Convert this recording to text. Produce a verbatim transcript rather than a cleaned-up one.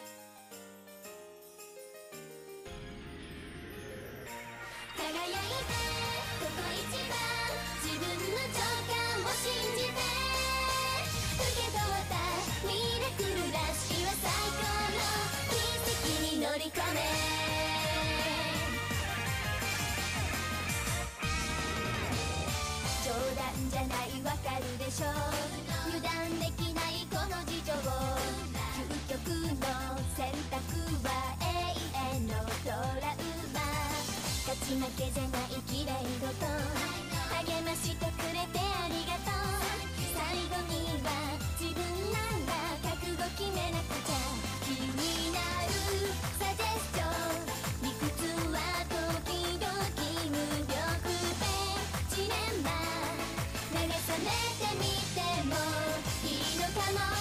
輝いてここ一番自分の直感を信じて受け取ったミラクルラッシュは最高の奇跡に乗り込め。冗談じゃないわかるでしょ、油断できないこの事情、究極の選択は永遠のトラウマ、勝ち負けじゃない綺麗事、励ましてくれてありがとう、最後には自分なんだ覚悟決めなくちゃ、気になるサジェスチョン、理屈は時々無力でジレンマ、慰めてみてもいいのかも。